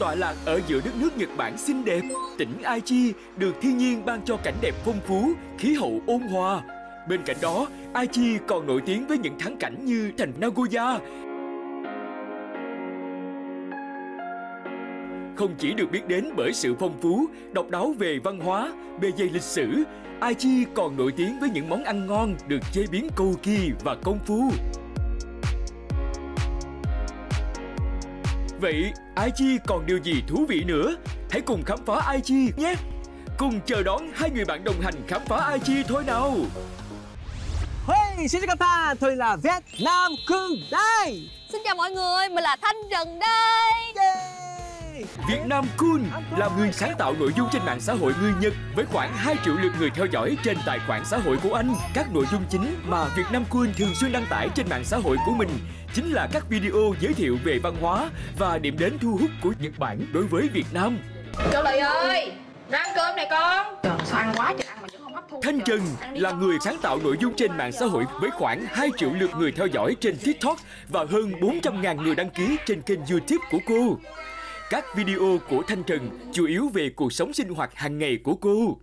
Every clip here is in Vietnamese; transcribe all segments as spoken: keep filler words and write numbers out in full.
tọa lạc ở giữa đất nước Nhật Bản xinh đẹp, tỉnh Aichi được thiên nhiên ban cho cảnh đẹp phong phú, khí hậu ôn hòa. Bên cạnh đó, Aichi còn nổi tiếng với những thắng cảnh như thành Nagoya. Không chỉ được biết đến bởi sự phong phú, độc đáo về văn hóa, bề dày lịch sử, Aichi còn nổi tiếng với những món ăn ngon được chế biến cầu kỳ và công phu. Vậy, Aichi còn điều gì thú vị nữa? Hãy cùng khám phá Aichi nhé! Cùng chờ đón hai người bạn đồng hành khám phá Aichi thôi nào! Hey, xin chào các bạn, tôi là Việt Nam Kun đây. Xin chào mọi người, mình là Thanh Trần đây. Yeah. Việt Nam Kun là người sáng tạo nội dung trên mạng xã hội người Nhật với khoảng hai triệu lượt người theo dõi trên tài khoản xã hội của anh. Các nội dung chính mà Việt Nam Kun thường xuyên đăng tải trên mạng xã hội của mình chính là các video giới thiệu về văn hóa và điểm đến thu hút của Nhật Bản đối với Việt Nam. Châu Lì ơi, ra ăn cơm này con. Trời, sao ăn quá trời ăn mà vẫn không hấp thu. Thanh Trần là người sáng tạo nội dung trên mạng xã hội với khoảng hai triệu lượt người theo dõi trên TikTok và hơn bốn trăm nghìn người đăng ký trên kênh YouTube của cô. Các video của Thanh Trần chủ yếu về cuộc sống sinh hoạt hàng ngày của cô.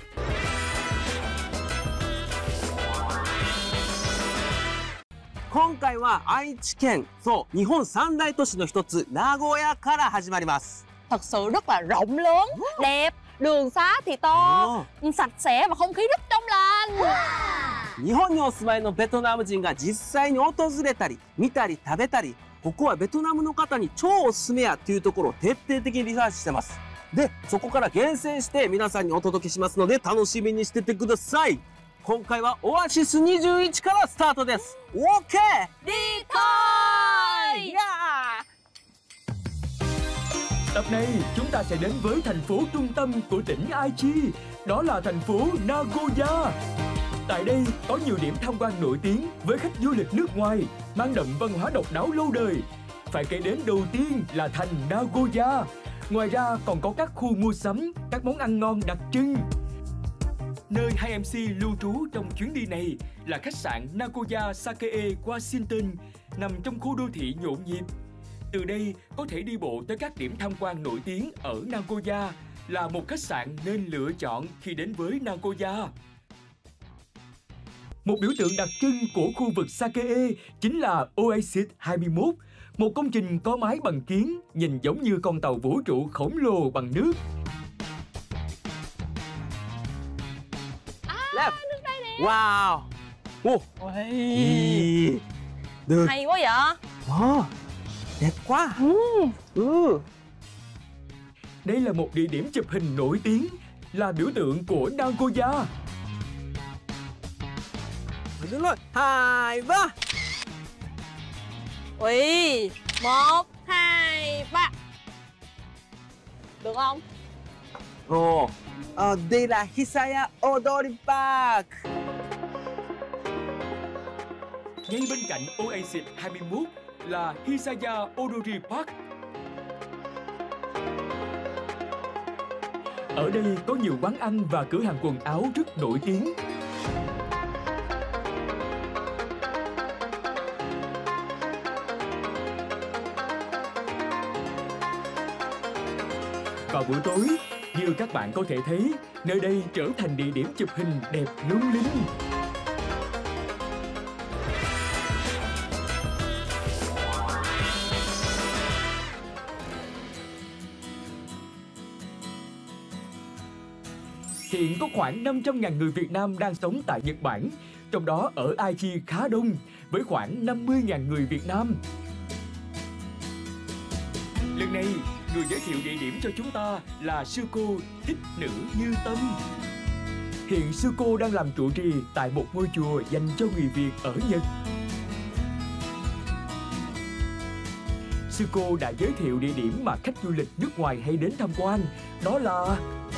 今回は愛知県、そう、日本三大都市の一つ、名古屋から始まります。 Thật sự rất là rộng lớn, đẹp, đường xá thì to, sạch sẽ và không khí rất trong lành. 日本にお住まいのベトナム人が実際に訪れたり、見たり食べたり、ここはベトナムの方に超おすすめやというところを徹底的にリサーチしてます。で、そこから厳選して皆さんにお届けしますので楽しみにしててください。今回はオアシスにじゅういちからスタートです。オーケー! Đi thôi! Yeah! Tập này chúng ta sẽ đến với thành phố trung tâm của tỉnh Aichi, đó là thành phố Nagoya. Tại đây có nhiều điểm tham quan nổi tiếng với khách du lịch nước ngoài, mang đậm văn hóa độc đáo lâu đời. Phải kể đến đầu tiên là thành Nagoya. Ngoài ra còn có các khu mua sắm, các món ăn ngon đặc trưng. Nơi hai em xê lưu trú trong chuyến đi này là khách sạn Nagoya Sakae Washington, nằm trong khu đô thị nhộn nhịp. Từ đây có thể đi bộ tới các điểm tham quan nổi tiếng ở Nagoya, là một khách sạn nên lựa chọn khi đến với Nagoya. Một biểu tượng đặc trưng của khu vực Sakae chính là Oasis hai mươi mốt, một công trình có mái bằng kiến, nhìn giống như con tàu vũ trụ khổng lồ bằng nước. À, nước đây nè. Wow! Ồ! Ôi. Được. Hay quá vậy? Wow! Đẹp quá! Ừ. Ừ. Đây là một địa điểm chụp hình nổi tiếng, là biểu tượng của Nagoya. Đúng rồi, hai, ba. Ui, một, hai, ba. Được không? Ồ, à, đây là Hisaya Odori Park. Ngay bên cạnh Oasis hai mươi mốt là Hisaya Odori Park. Ở đây có nhiều quán ăn và cửa hàng quần áo rất nổi tiếng. Vào buổi tối, như các bạn có thể thấy, nơi đây trở thành địa điểm chụp hình đẹp lung linh. Hiện có khoảng năm trăm nghìn người Việt Nam đang sống tại Nhật Bản, trong đó ở Aichi khá đông, với khoảng năm mươi nghìn người Việt Nam. Lần này, người giới thiệu địa điểm cho chúng ta là sư cô Thích Nữ Như Tâm. Hiện sư cô đang làm trụ trì tại một ngôi chùa dành cho người Việt ở Nhật. Sư cô đã giới thiệu địa điểm mà khách du lịch nước ngoài hay đến tham quan, đó là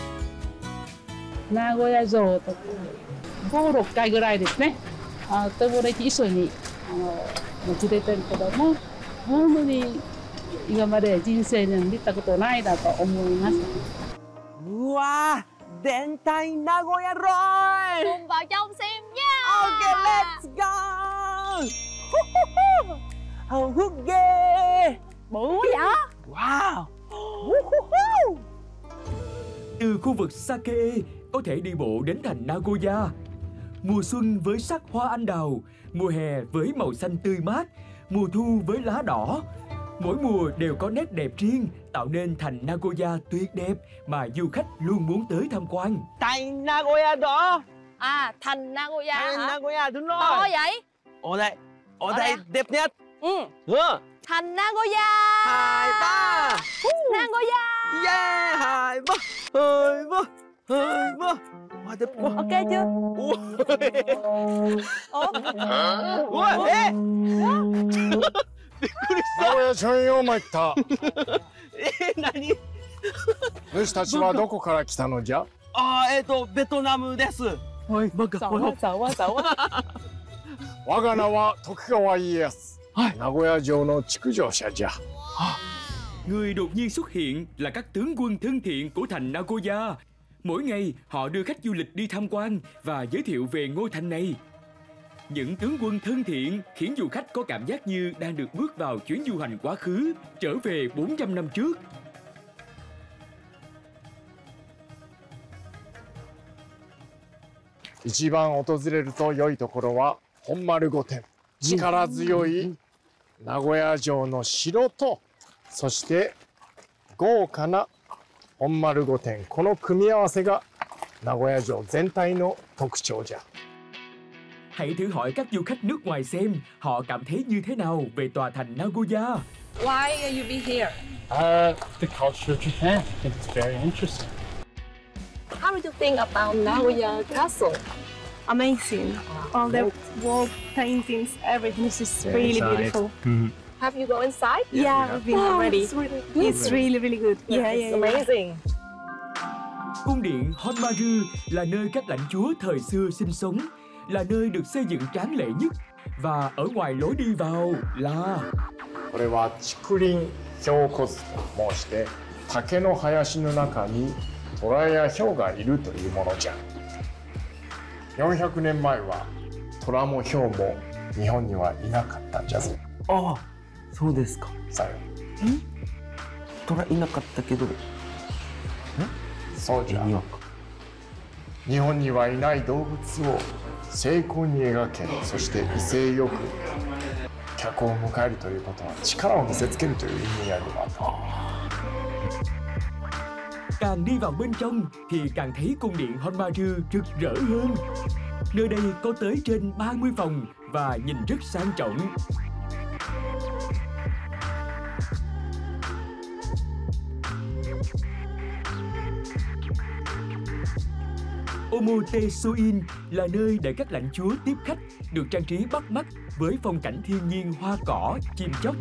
Nagoya城とご、ろっかいぐらいですね。あ、友達一緒にあの連れてるけども、本当に今まで人生で見たことないだと思います。 うわ、電体名古屋ロイ。 Cùng vào trong xem nha. Okay, let's go. Hào hức ghê. Bự quá vậy? Wow. khu vực Sake có thể đi bộ đến thành Nagoya. Mùa xuân với sắc hoa anh đào, mùa hè với màu xanh tươi mát, mùa thu với lá đỏ. Mỗi mùa đều có nét đẹp riêng, tạo nên thành Nagoya tuyệt đẹp mà du khách luôn muốn tới tham quan. Thành Nagoya đó. À, thành Nagoya Thành hả? Nagoya đúng rồi. To vậy? Ở đây, ở Ở đây đây. đẹp nhất. Ừ. Ừ. Thành Nagoya. Hai ba. Nagoya. Yeah, hai ba, hai ba, hai ba. Wow, đẹp quá. Ok chưa? Ui. Ủa? Ui, ê. 名古屋城よ参ったえ、何？ 主たちはどこから来たのじゃあー、えっとベトナムです。はい、バカ。 走á,走á,走á. 我が名は徳川家康、 はい、 名古屋城の築城者じゃ。 Người đột nhiên xuất hiện là các tướng quân thân thiện của thành Nagoya. Mỗi ngày họ đưa khách du lịch đi tham quan và giới thiệu về ngôi thành này. Những tướng quân thân thiện khiến du khách có cảm giác như đang được bước vào chuyến du hành quá khứ, trở về bốn trăm năm trước. 一番訪れると良いところは本丸御殿、力強い名古屋城の城と、そして豪華な本丸御殿、この組み合わせが名古屋城全体の特徴じゃ。 Hãy thử hỏi các du khách nước ngoài xem họ cảm thấy như thế nào về tòa thành Nagoya. Why you be here? Uh, the culture of Japan. I think it's very interesting. How do you think about Nagoya Castle? Amazing. All the wall paintings, everything is just really beautiful. Have you go inside? Yeah, we've been already. It's really, it's really, really good. Yeah, yeah, amazing. Cung điện Honmaru là nơi các lãnh chúa thời xưa sinh sống, là nơi được xây dựng tráng lệ nhất, và ở ngoài lối đi vào là これは竹林氷骨と申して、竹の林の中に虎やヒョウがいるというものじゃ。よんひゃくねんまえは虎もヒョウも日本にはいなかったんじゃぞ。 ああ、そうですか。 さよ。 虎いなかったけど。 そうじゃ。 にわか。 日本にはいない動物を精巧に描け、そして威勢よく客を迎えるということは力を見せつけるという意味合いでもあった。 Càng đi vào bên trong thì càng thấy cung điện Honmaru rực rỡ hơn. Nơi đây có tới trên ba mươi phòng và nhìn rất sang trọng. Omotesuin là nơi để các lãnh chúa tiếp khách, được trang trí bắt mắt với phong cảnh thiên nhiên hoa cỏ, chim chóc.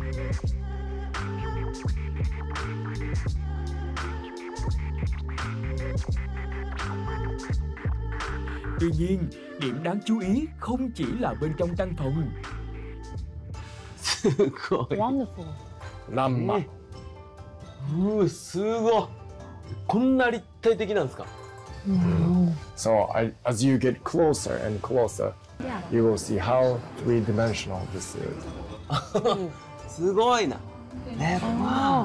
Tuy nhiên, điểm đáng chú ý không chỉ là bên trong căn phòng. すごい。 Wonderful. ランマ、 うー、すごい。こんな立体的なんですか。 So I, as you get closer and closer, you will see how three-dimensional this is. すごいな。ね、わあ。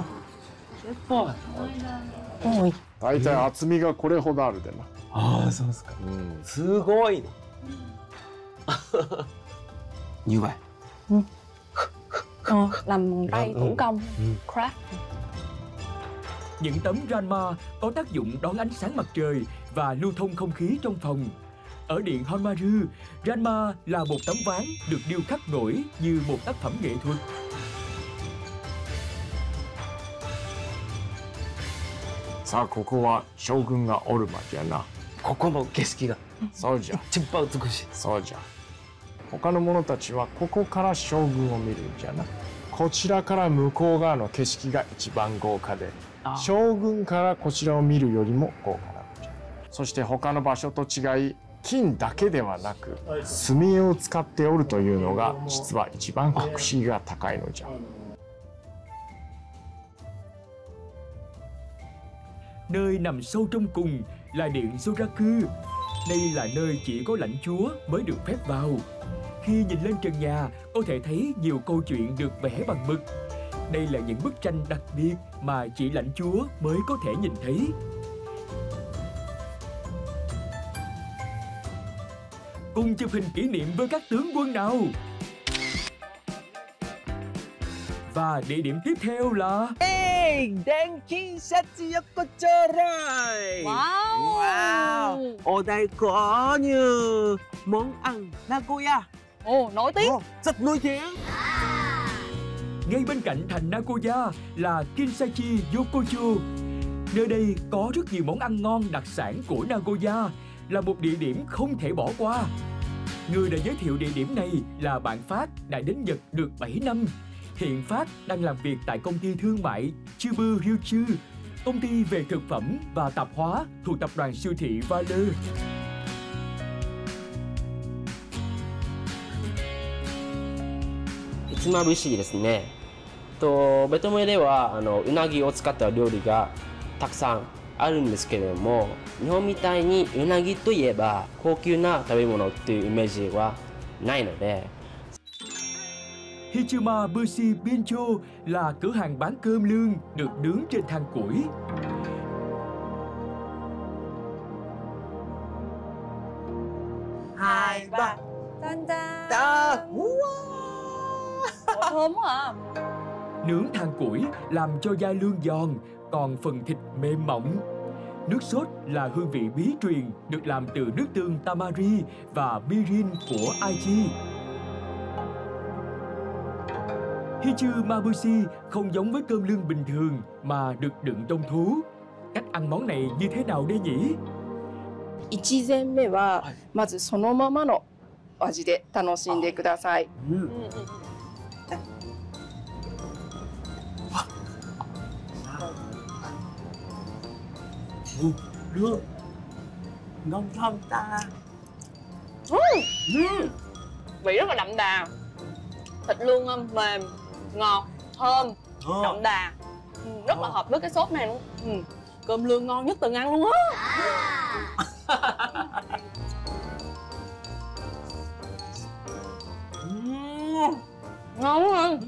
大体厚みがこれほどあるでな。 ああ、そうですか。 うん、 すごいな。như vậy. Ờ, làm bằng tay thủ công. Craft. Những tấm ranma có tác dụng đón ánh sáng mặt trời và lưu thông không khí trong phòng. Ở điện Honmaru, ranma là một tấm ván được điêu khắc nổi như một tác phẩm nghệ thuật. さあここは将軍がおる間じゃな。 ここの景色がそうじゃ。 一番美しい。 そうじゃ。他の者たちはここから将軍を見るんじゃな。こちらから向こう側の景色が一番豪華で、将軍からこちらを見るよりも豪華なんじゃ。そして他の場所と違い、金だけではなく墨絵を使っておるというのが実は一番格式が高いのじゃ。 Nơi nằm sâu trong cùng là điện Zoraku. Đây là nơi chỉ có lãnh chúa mới được phép vào. Khi nhìn lên trần nhà, có thể thấy nhiều câu chuyện được vẽ bằng mực. Đây là những bức tranh đặc biệt mà chỉ lãnh chúa mới có thể nhìn thấy. cùng chụp hình kỷ niệm với các tướng quân nào. Và địa điểm tiếp theo là Hey, Denki Shatsu Yokochorai. Wow. Wow. Ở đây có như món ăn Nagoya. Ồ, nổi tiếng. Ồ, rất nổi tiếng. ngay bên cạnh thành Nagoya là Kinsachi Yokocho. Nơi đây có rất nhiều món ăn ngon đặc sản của Nagoya, là một địa điểm không thể bỏ qua. Người đã giới thiệu địa điểm này là bạn Phát đã đến Nhật được bảy năm. Hiện Phát đang làm việc tại công ty thương mại Chubu Ryuchu, công ty về thực phẩm và tạp hóa thuộc tập đoàn siêu thị Valeur. ひつまぶしですね。とベトナムではあのうなぎを使った料理がたくさんあるんですけれども、日本みたいにうなぎといえば高級な食べ物っていうイメージはないので。 Hichuma Bushi Bincho là cửa hàng bán cơm lương được nướng trên than củi. Hai ba. Tan tan. Ta. Ủa, thơm quá à. Nướng than củi làm cho da lương giòn, còn phần thịt mềm mỏng. Nước sốt là hương vị bí truyền được làm từ nước tương tamari và mirin của Aichi. Hichu Mabushi không giống với cơm lương bình thường mà được đựng trong thú. Cách ăn món này như thế nào đây nhỉ? いちぜんめはまずそのままの味で楽しんでください。 Lương ngon không ta? Vị rất là đậm đà. Thịt lương mềm, ngọt, thơm, đậm đà. Ừ, rất là hợp với cái sốt này luôn. Ừ. Cơm lương ngon nhất từng ăn luôn á. Ngon không?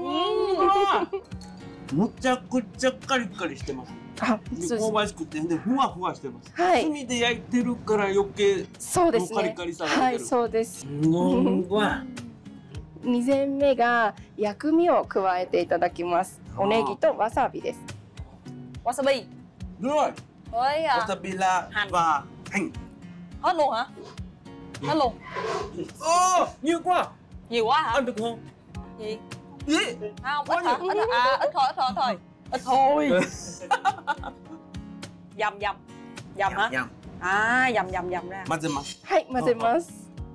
むちゃくちゃカリカリしてます。 あ、そう香ばしくてでふわふわしてます。 はい炭で焼いてるから余計そうですね。 カリカリさが出てる。 はい、そうです。 すごい。 に膳目が薬味を加えていただきます。おネギとわさびです。 Wasabi Rồi, với à, wasabi là hành. và hành. hết luôn hả? Hết luôn. Ô, nhiều quá. Nhiều quá hả? Ăn được không? Gì? Gì? Không, ít hả? Ít hả? À, ít thôi, ít thôi, ít thôi. Ít thôi. Dầm dầm. Dầm hả? Nhầm. À, dầm dầm dầm ra. 混ぜます。 はい、混ぜます。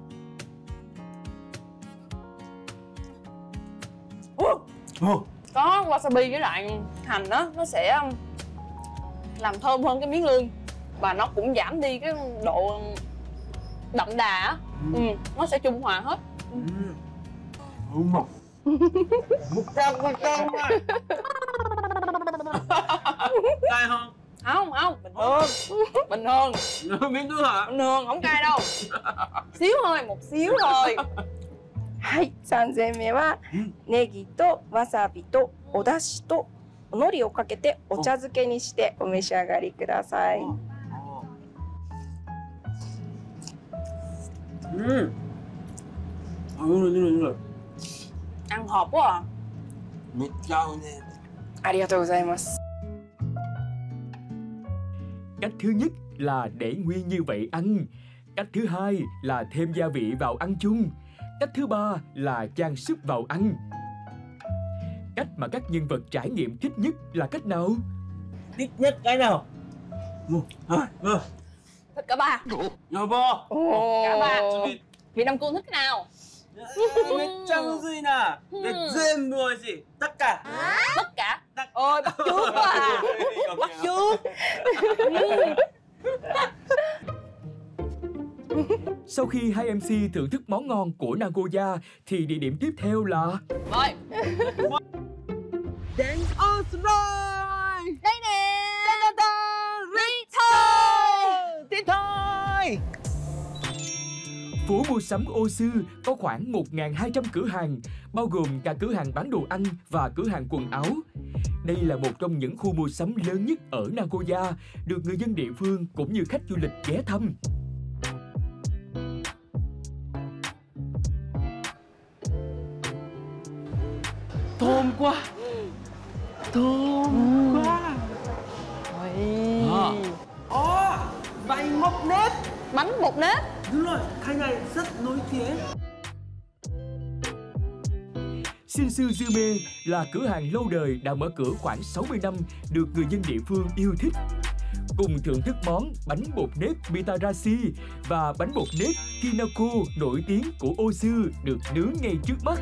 Ồ, Có wasabi với lại hành đó, nó sẽ làm thơm hơn cái miếng lương. Và nó cũng giảm đi cái độ đậm đà á. Ừ, nó sẽ trung hòa hết. đúng rồi. Một trăm phần trăm rồi. Cay không? Không, không, bình thường. Bình thường. Miếng thứ hả? Bình thường, không cay đâu. Xíu thôi, một xíu thôi. はい、さん膳目はネギとわさびとお出汁とお海苔をかけてお茶漬けにしてお召し上がりください。 Ừ. À, đúng rồi, đúng rồi, đúng rồi. Ăn hợp quá à. Mẹ chào nè. ありがとうございます。 Cách thứ nhất là để nguyên như vậy ăn. Cách thứ hai là thêm gia vị vào ăn chung. Cách thứ ba là chan súp vào ăn. Cách mà các nhân vật trải nghiệm thích nhất là cách nào? Thích nhất cái nào? Một, hai, ba. Thích cả ba. 여보. Cả ba. おー Việt Nam Cun thích cái nào? めっちゃむずいな。で全部美味しい。tất cả. Tất cả. Ôi, bắt chước quá à. Bắt chước. Sau khi hai em xê thưởng thức món ngon của Nagoya thì địa điểm tiếp theo là Rồi. Đến Oslo. Đây nè. Đi thôi. Đi thôi. phố mua sắm Ô Sư có khoảng một nghìn hai trăm cửa hàng, bao gồm cả cửa hàng bán đồ ăn và cửa hàng quần áo. Đây là một trong những khu mua sắm lớn nhất ở Nagoya, được người dân địa phương cũng như khách du lịch ghé thăm. thơm quá. Thơm quá. Ồ, bánh bột nếp. Bánh bột nếp. Đúng rồi, cái này rất nổi tiếng. Shinsuzume là cửa hàng lâu đời đã mở cửa khoảng sáu mươi năm, được người dân địa phương yêu thích. Cùng thưởng thức món bánh bột nếp Mitarashi và bánh bột nếp Kinako nổi tiếng của Osu được nướng ngay trước mắt.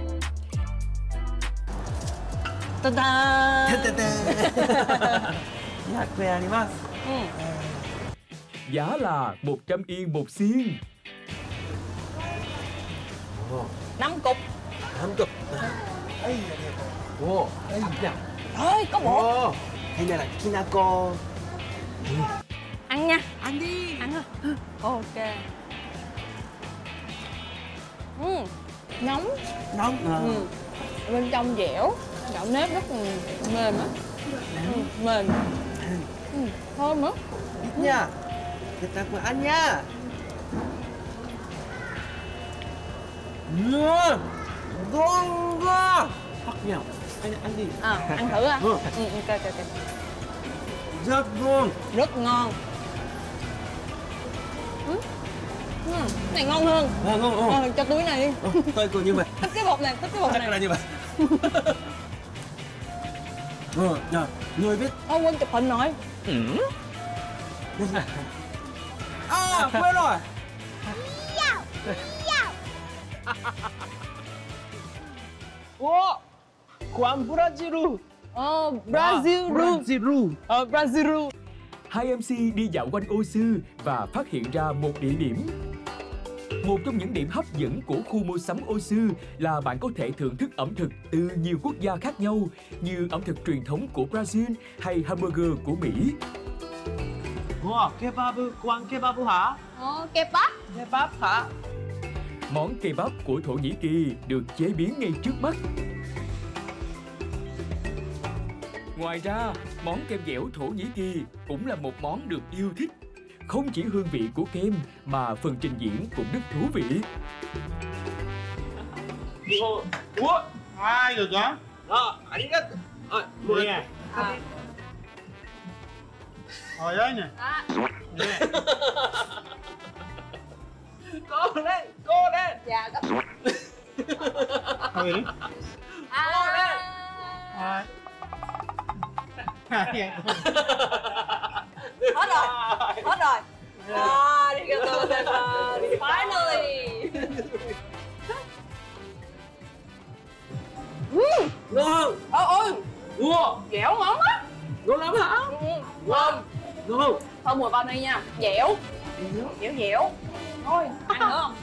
Giá là một trăm yên một xiên. Năm cục. Năm cục. Ồ, đây nè. Ôi, có bột. Cái này là Kinako. Ăn nha. Ăn đi. Ăn thôi. Ok. Ừ. Nóng. Nóng. À. Ừ. Bên trong dẻo, gạo nếp rất là mềm á. Ừ, mềm. Ừ, thơm á. Ít nha. Người ta vừa ăn nha. Ngon. Ngon quá. Hoặc nhào. Anh ăn đi. À, ăn thử à? Ừ. Ừ, ok, ok, ok. Rất ngon. Rất ngon. Ừ. Ừ. Này ngon hơn. À, ngon, ngon. Ờ, cho túi này đi. Ờ, tôi cũng như vậy. Thích cái bột này, thích cái bột Chắc này. là như vậy. Ờ, nhờ, người biết. Ô, quên chụp hình rồi. À, quên rồi. Ủa, quán Brazil. Ờ, Brazil. Brazil. Ờ, Brazil. Hai em xê đi dạo quanh Osu và phát hiện ra một địa điểm. Một trong những điểm hấp dẫn của khu mua sắm Osu là bạn có thể thưởng thức ẩm thực từ nhiều quốc gia khác nhau, như ẩm thực truyền thống của Brazil hay hamburger của Mỹ. Wow, kebab, quán kebab hả? Ờ, kebab. Kebab hả? Món kebab của Thổ Nhĩ Kỳ được chế biến ngay trước mắt. Ngoài ra, món kem dẻo Thổ Nhĩ Kỳ cũng là một món được yêu thích. Không chỉ hương vị của kem mà phần trình diễn cũng rất thú vị. Ủa? Ủa? Ai được hả? Ờ, anh biết. Ờ, mời. Nè. Hồi đấy nè. À. Nè. Cô đây, cô đây. Dạ, có. Thôi đi. À. Ai? Hết rồi, hết rồi. À, đi ra tôi đây mà. Finally. Ngon. Ôi ôi, Wow, dẻo ngon á. ngon lắm hả? Ừ, ngon. Ngon. Thơm mùi vani nha, dẻo. Dẻo dẻo. Thôi, ăn nữa không?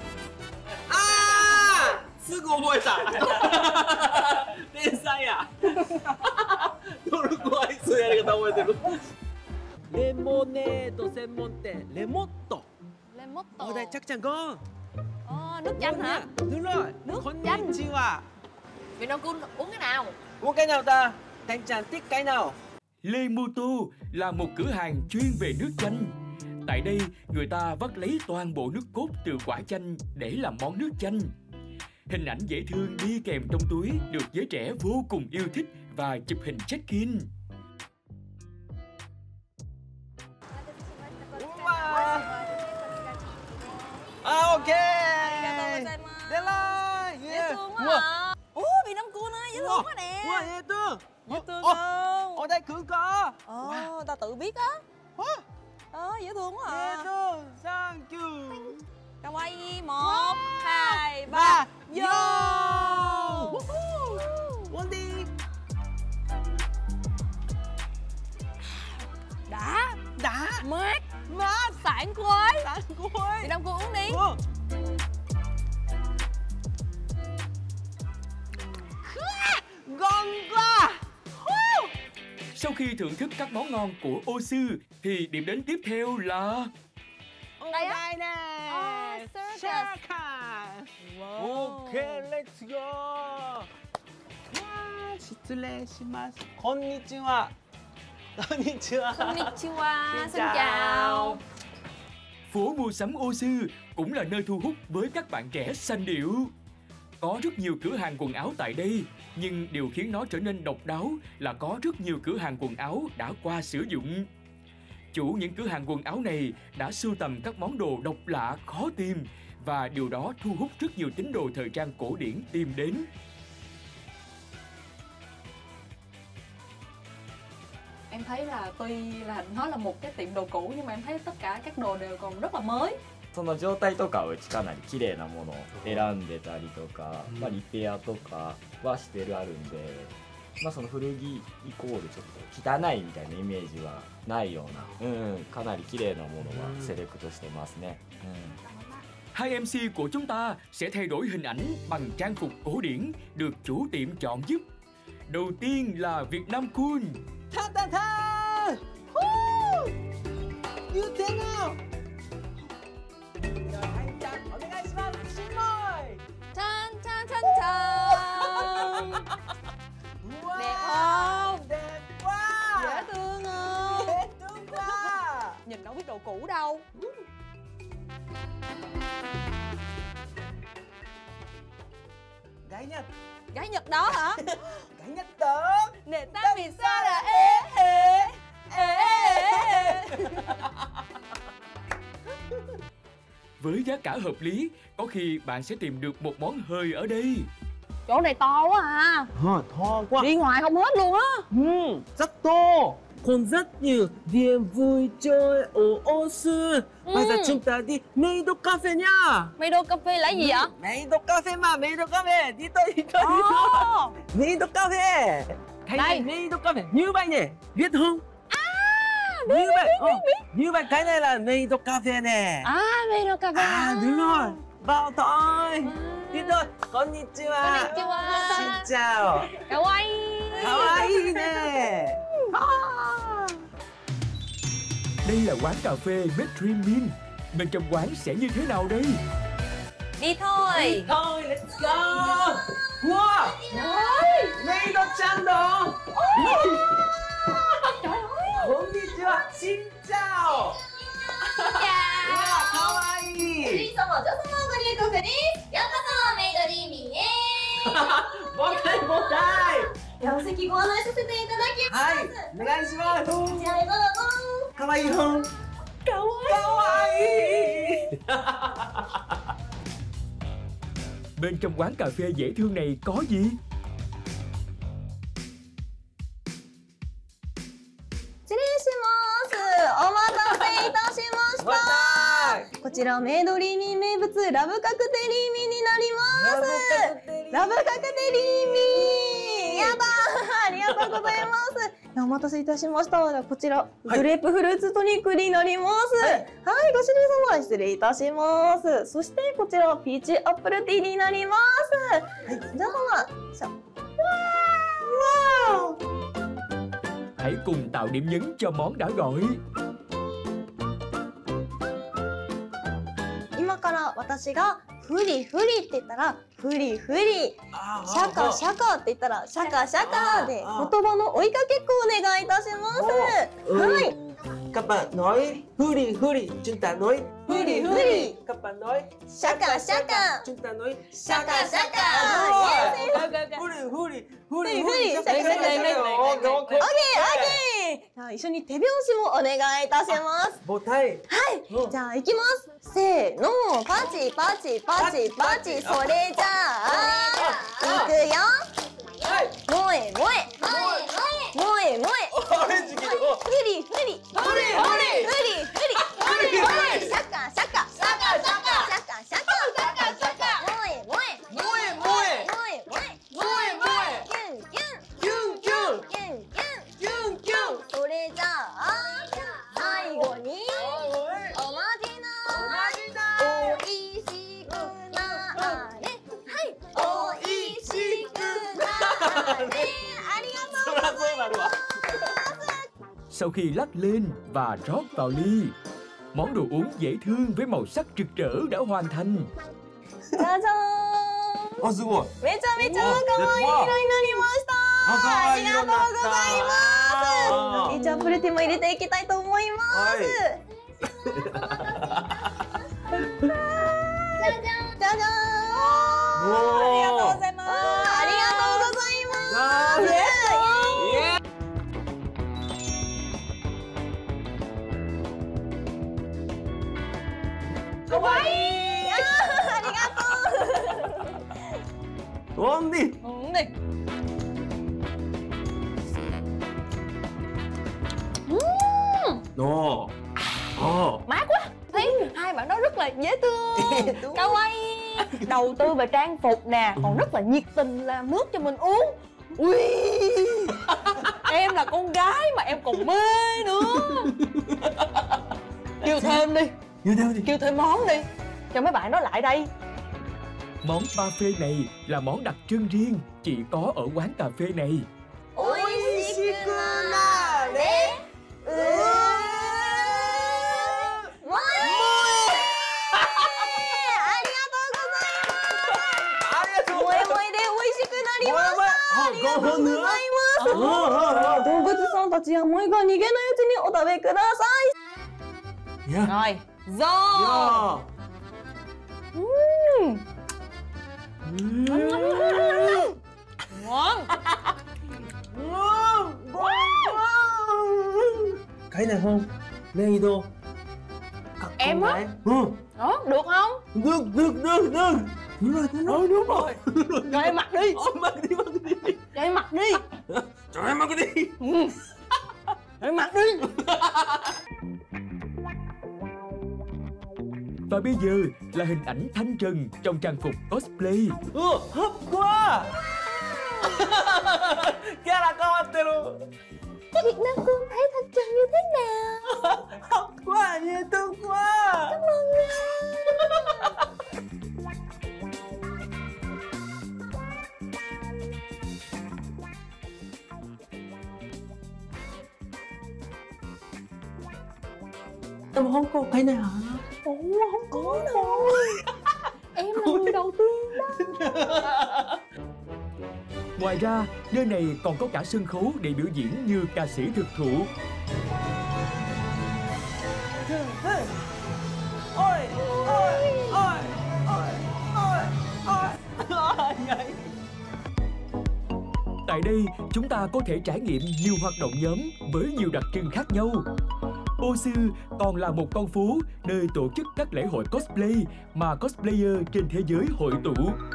À, すぐ覚えた。天才や。トルコアイスのやり方覚えてる。レモネード専門店レモット。 Lên mốt Ở tổ. đây chắc chắn có. Ờ, nước chanh hả? Đúng rồi. Nước chanh. Konnichiwa. Việt Nam Kun uống cái nào? Uống cái nào ta? Thành Tràn thích cái nào? Lemoto là một cửa hàng chuyên về nước chanh. Tại đây, người ta vắt lấy toàn bộ nước cốt từ quả chanh để làm món nước chanh. Hình ảnh dễ thương đi kèm trong túi được giới trẻ vô cùng yêu thích và chụp hình check-in. Wow. À, ok. Đến rồi. Dễ thương quá à. Ủa, Việt Nam Kun ơi, dễ thương quá nè. Wow, dễ thương. Dễ thương Ồ, không? ở đây cũng có. Ờ, ta tự biết á. Ờ, dễ thương quá à. Dễ thương. Thank you. Kawaii, một, hai, ba, vô. Uống đi. Đã, Đã. mát, mát, sảng khoái. Sảng khoái. Việt Nam Kun uống đi. Uống. Ngon quá. Sau khi thưởng thức các món ngon của Osu thì điểm đến tiếp theo là Đây á. Đây nè. Oh, circus. Circus. Wow. Ok, let's go. Wow, 失礼します。こんにちは。こんにちは。 Konnichiwa, Xin xin chào. chào. phố mua sắm Osu cũng là nơi thu hút với các bạn trẻ sanh điệu. Có rất nhiều cửa hàng quần áo tại đây, nhưng điều khiến nó trở nên độc đáo là có rất nhiều cửa hàng quần áo đã qua sử dụng. Chủ những cửa hàng quần áo này đã sưu tầm các món đồ độc lạ khó tìm và điều đó thu hút rất nhiều tín đồ thời trang cổ điển tìm đến. Em thấy là tuy là nó là một cái tiệm đồ cũ nhưng mà em thấy tất cả các đồ đều còn rất là mới. その状態とかはうちかなり綺麗なものを選んでたりとか、まあ、リペアとかはしてるあるんで、まあ、その古着イコールちょっと汚いみたいなイメージはないような、うん、かなり綺麗なものはセレクトしてますね。うん、 Hai em xê của chúng ta sẽ thay đổi hình ảnh bằng trang phục cổ điển được chủ tiệm chọn giúp. Đầu tiên là Việt Nam Cool. Than than than! Như thế nào? Chan chan chan chan. Đẹp không? Đẹp quá! Dễ thương không? Dễ thương quá! Nhìn đâu biết đồ cũ đâu. Gái Nhật. Gái Nhật đó hả? Gái Nhật đó. Nè ta vì sao là ê ê ê ê. Với giá cả hợp lý, có khi bạn sẽ tìm được một món hời ở đây. Chỗ này to quá à. Ờ, to quá. Đi ngoài không hết luôn á. Ừ, rất to. Con rất nhiều điểm vui chơi ở Osu. Bây giờ chúng ta đi Meido Cafe nha. Meido Cafe là gì vậy? Meido Cafe mà, Meido Cafe. Đi thôi, đi thôi, đi thôi. Meido Cafe. Cái này Meido Cafe. Như vậy nè, biết không? Biết, như vậy, biết, biết, biết. Như vậy cái này là Meido Cafe nè. À, Meido Cafe. À, đúng rồi. Vào thôi. Đi thôi. Konnichiwa. Konnichiwa. Xin chào. Kawaii. Kawaii nè. Đây là quán cà phê Metrimin. Bên trong quán sẽ như thế nào đây? Đi thôi. Đi thôi, let's go. Wow. Meido chan đó. Trời ơi. Konnichiwa. Xin chào. Wow, kawaii. いつも女様ご入国です。ようこそメイドリーミンへ。 もう一回、もう一回。 お席ご案内させていただきます。 はい、お願いします。 こちらへどうぞ。 かわいいよ。かわいい。 Bên trong quán cà phê dễ thương này có gì? 失礼します。お待たせいたしました。こちらメイドリーミー名物ラブカクテリーミーになります。ラブカクテリーミー。やだー。ありがとうございます。お待たせいたしました。こちらグレープフルーツトニックになります。はい、はい、ご主人様失礼いたします。そしてこちらはピーチアップルティーになります。はい、じゃあ様。わー。 Hãy cùng tạo điểm nhấn cho món đã gọi. 今から私がフリフリって言ったらフリフリ、シャカシャカって言ったらシャカシャカで言葉の追いかけっこお願いいたします。はい。 Các bạn nói huri huri, chúng ta nói huri huri. Các bạn nói shaka shaka, chúng ta nói shaka shaka. Huri huri, huri huri, shaka shaka. OK OK。じゃあ一緒に手拍子もお願いいたします。 母体。 はい。じゃあ行きます。せーの、パチパチパチパチ。それじゃあ行くよ。はい。萌え萌え萌え萌え萌え。フリフリフリフリフリフリフリシャカシャカシャカシャカシャカシャカシャカシャカ萌え萌え萌え萌え萌え萌え萌え萌えキュンキュンキュンキュンキュンキュンキュンキュン。それじゃあ最後におまじないおいしくなれ。はい、おいしくなれ。 Sau khi lắc lên và rót vào ly, món đồ uống dễ thương với màu sắc rực rỡ đã hoàn thành. じゃじゃーん。あ、すごい。めちゃめちゃ可愛い色になりました。ありがとうございます。ピーチアップルティーも入れていきたいと思います。じゃじゃーん。じゃじゃーん。ありがとう Uống đi. Uống đi. Ồ. Ồ. Mát quá. Thấy hai bạn đó rất là dễ thương, kawaii, đầu tư về trang phục nè, còn rất là nhiệt tình làm nước cho mình uống. Ui, em là con gái mà em còn mê nữa. Kêu thêm đi. Kêu thêm đi. Kêu thêm món đi cho mấy bạn đó lại đây. Món parfait này là món đặc trưng riêng, chỉ có ở quán cà phê này. Còn hơn nữa. 動物さんたちや萌えが逃げないうちにお食べください。 Yeah. Rồi, do. Yeah. Uhm. Ngon. Cái này không? Này đâu? Em á? Ừ. Đó, được không? Được, được, được, được. Đúng rồi, đúng rồi. Đúng rồi. Cho em mặc đi. Ôi, mặc đi, mặc đi. Cho em mặc đi. Cho em mặc đi. Ừ. Cho em mặc đi. Và bây giờ là hình ảnh Thanh Trần trong trang phục cosplay. Ừ, hấp quá. Kia là con tên luôn. Việt Nam Cương thấy Thanh Trần như thế nào? Hấp quá, dễ thương quá. Cảm ơn nha. Em không có cái này hả? Ủa, không có đâu. Em là người đầu tiên đó. Ngoài ra, nơi này còn có cả sân khấu để biểu diễn như ca sĩ thực thụ. Ôi, ôi, ôi, ôi, ôi, ôi. Tại đây, chúng ta có thể trải nghiệm nhiều hoạt động nhóm với nhiều đặc trưng khác nhau. Osu còn là một con phố nơi tổ chức các lễ hội cosplay mà cosplayer trên thế giới hội tụ.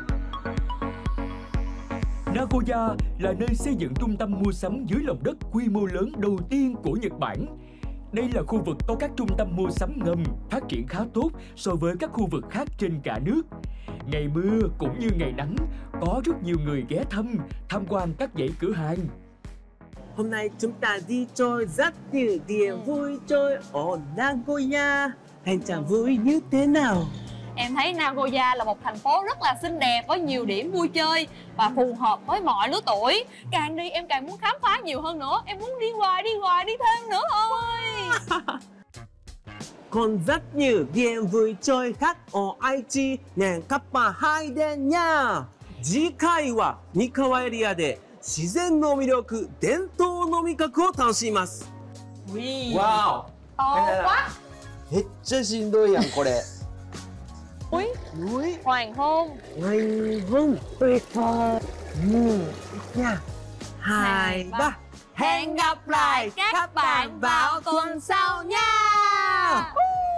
Nagoya là nơi xây dựng trung tâm mua sắm dưới lòng đất quy mô lớn đầu tiên của Nhật Bản. Đây là khu vực có các trung tâm mua sắm ngầm phát triển khá tốt so với các khu vực khác trên cả nước. Ngày mưa cũng như ngày nắng, có rất nhiều người ghé thăm, tham quan các dãy cửa hàng. Hôm nay chúng ta đi chơi rất nhiều điểm vui chơi ở Nagoya. Thanh Trần vui như thế nào? Em thấy Nagoya là một thành phố rất là xinh đẹp với nhiều điểm vui chơi và phù hợp với mọi lứa tuổi. Càng đi em càng muốn khám phá nhiều hơn nữa. Em muốn đi hoài, đi hoài, đi thêm nữa thôi. Còn rất nhiều điểm vui chơi khác ở愛知年カッパ拝殿nha. 次回は三河エリアで自然の魅力、伝統の味覚を楽しみます。 Wow. To quá. めっちゃしんどいやんこれ。 Núi. Núi. Hoàng hôn. Hoàng hôn. Tuyệt vời. Một, nha. Hai, ba. Hẹn gặp lại các bạn vào tuần sau nha.